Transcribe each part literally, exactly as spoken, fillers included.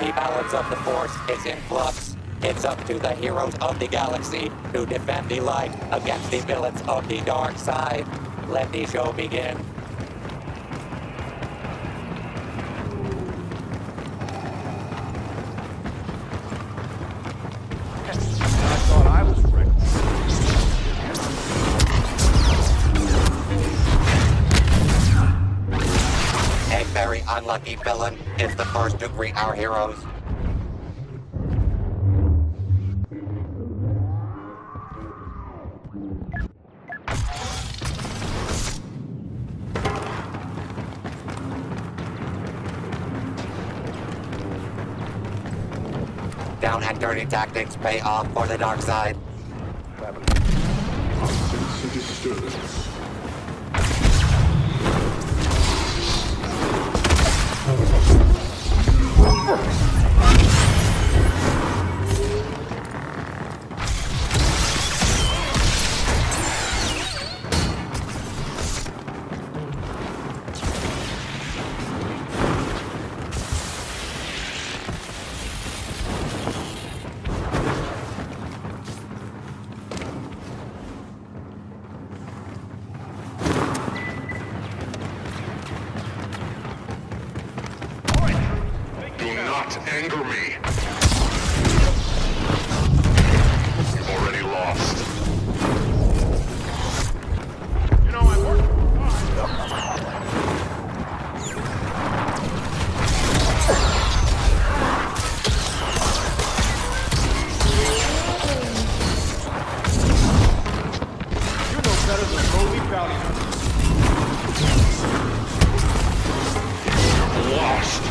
The balance of the Force is in flux. It's up to the heroes of the galaxy to defend the light against the villains of the dark side. Let the show begin. I thought I was reckless. A very unlucky villain is the first to greet our heroes. Down and dirty tactics pay off for the dark side. Sense a disturbance. Anger me. You've already lost. You know, I worked You know better than lowly bounty hunters. You're lost.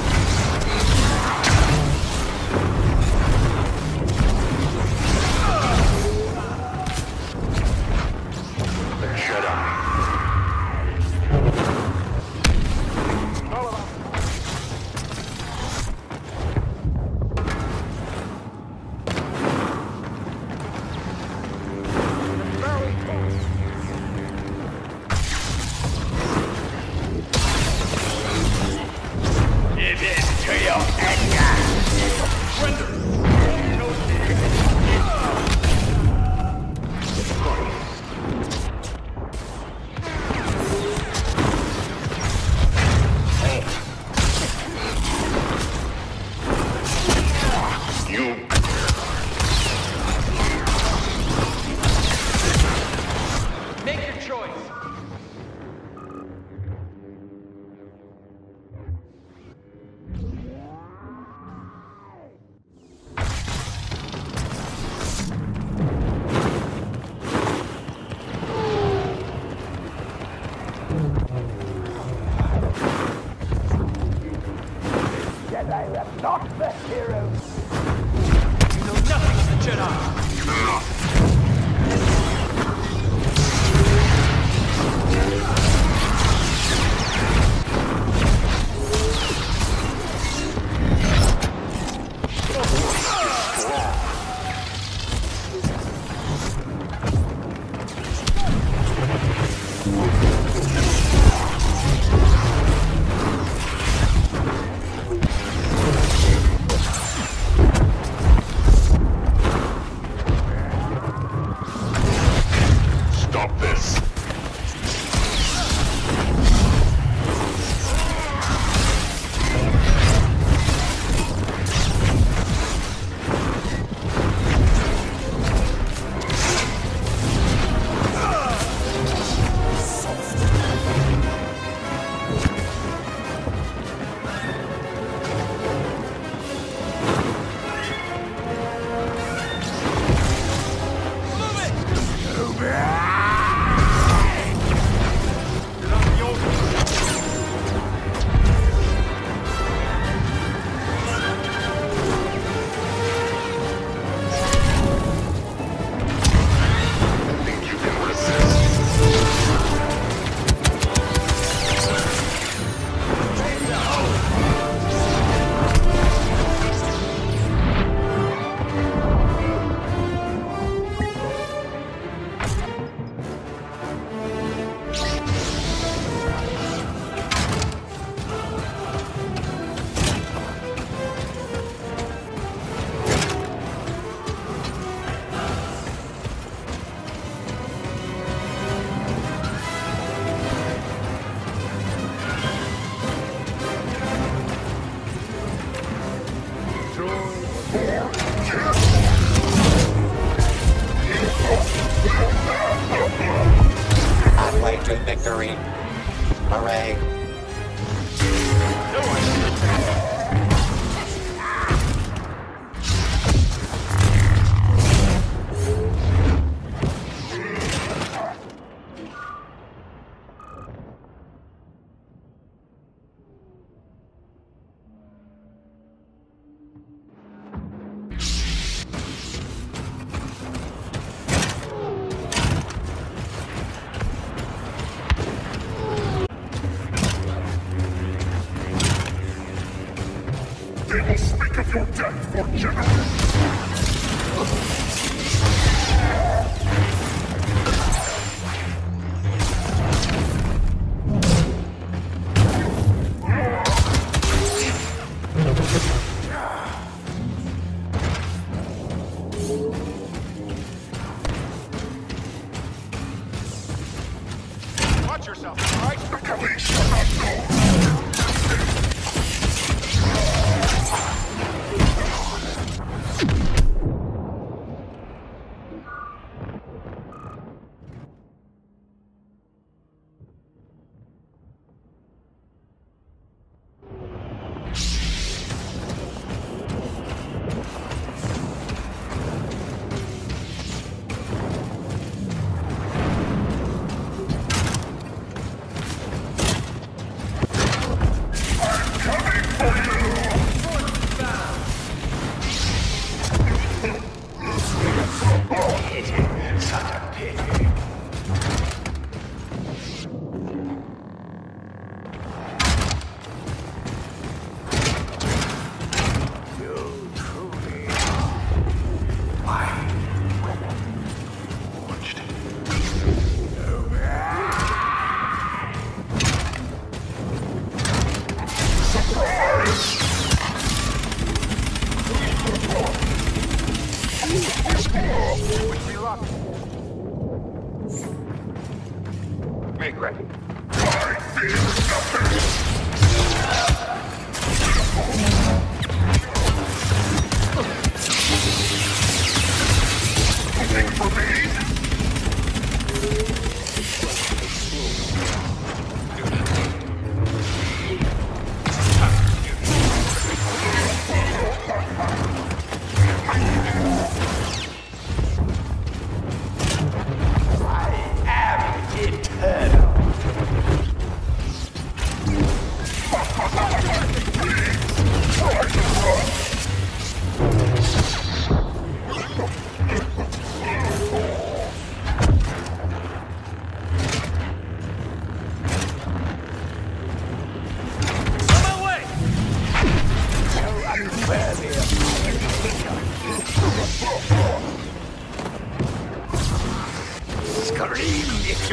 Not the heroes! You know nothing of the Jedi! Halfway to victory. Hooray. No one. They will speak of your death for generations. Watch yourself, all right? The police shall not know. Make ready. Looking for me? Scream if you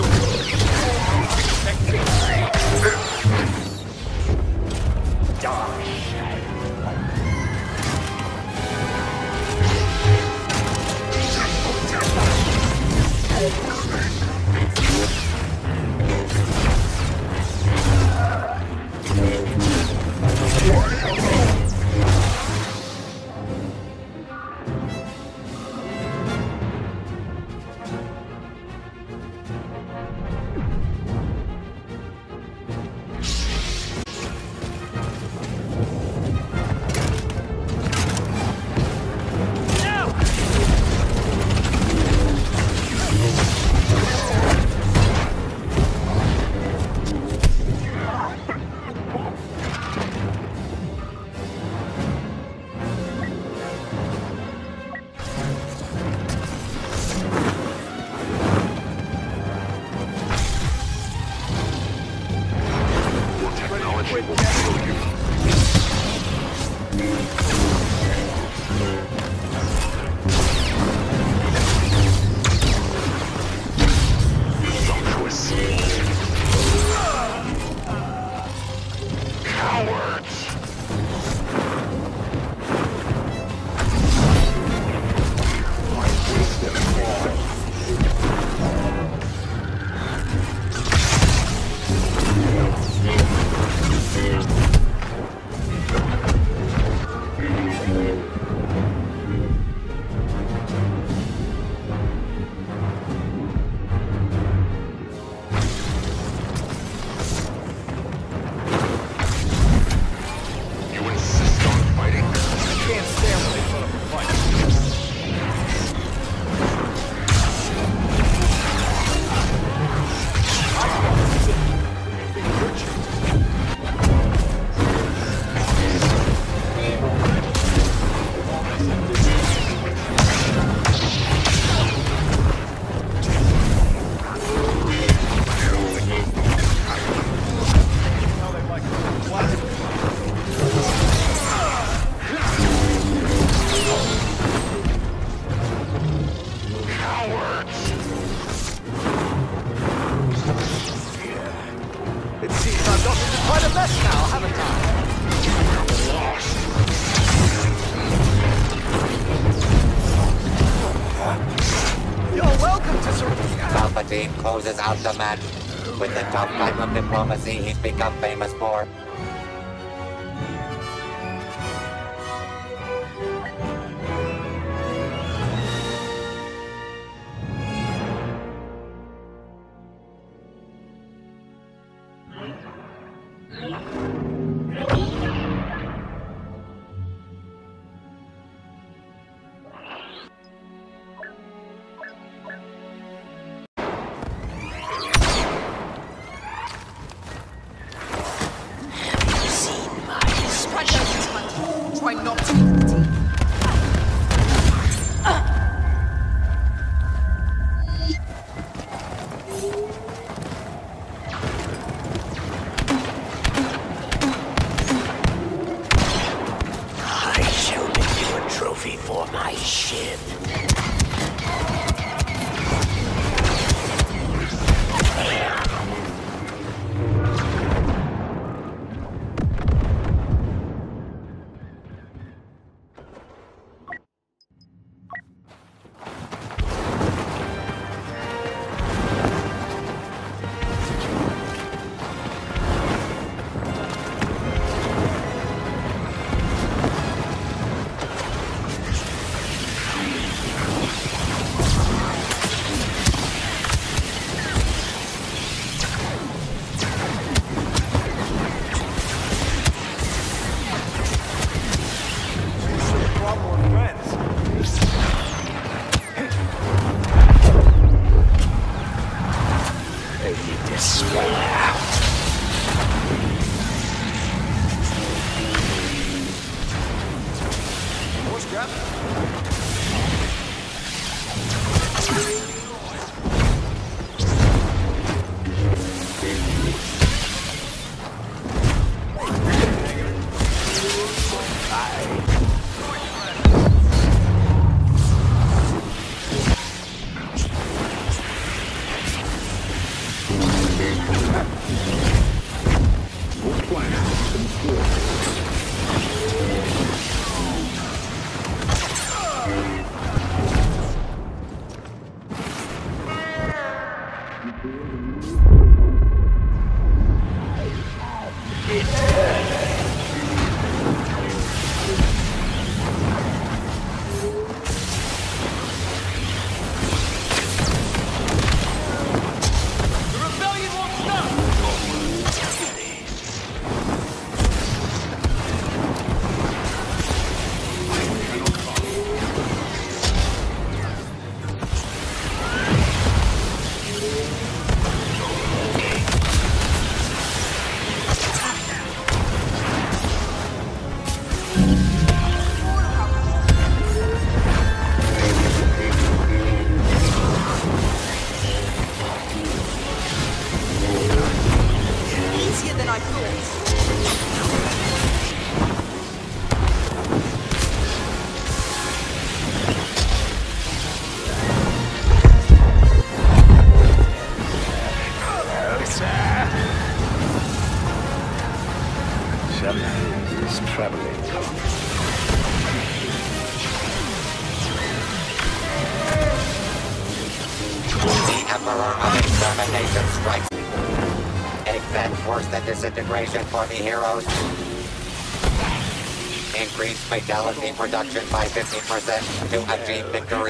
closes out the match with the tough type of diplomacy he's become famous for. Try not to eat the teeth. I shall make you a trophy for my ship. Worse than disintegration for the heroes. Increase fatality production by fifty percent to achieve victory.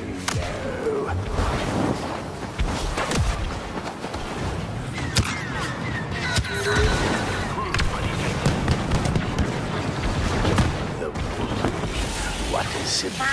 What is it?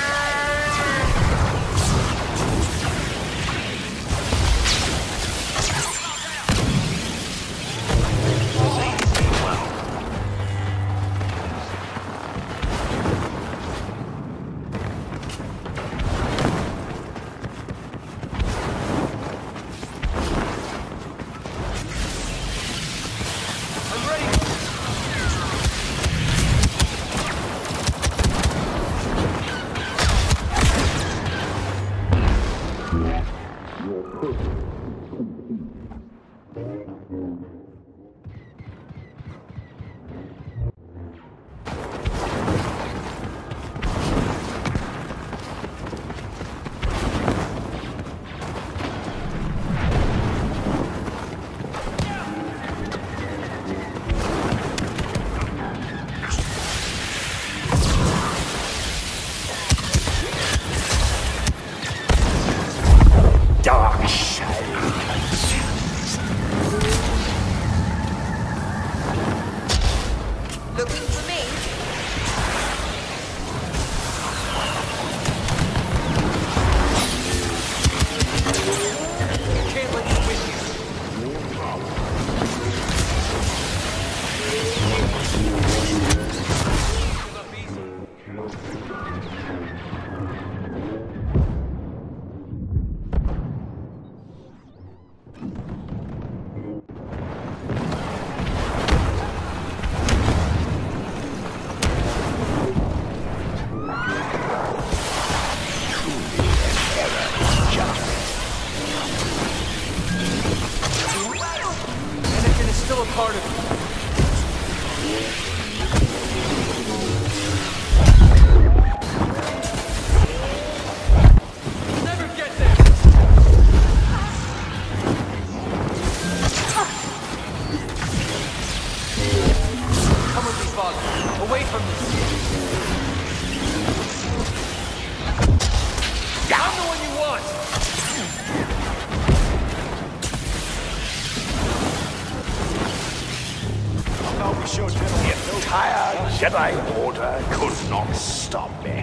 Jedi Order could not stop me.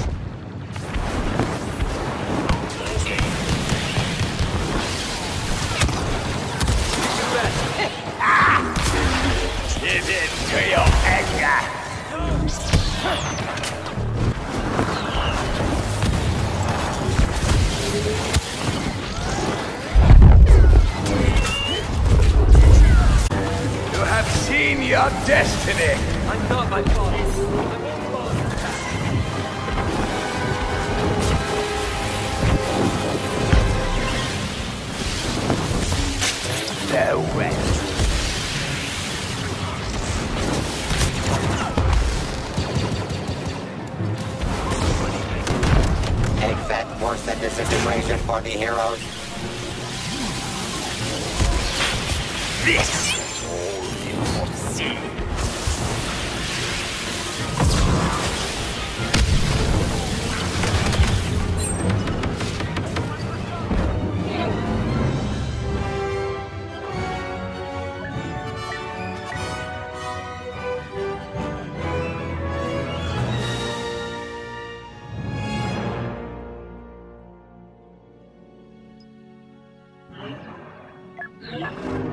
Give in to your anger! You have seen your destiny! I'm not my father. I won't fall into that. No way. Take that worse than disintegration for the heroes. This is all you will see. Yeah.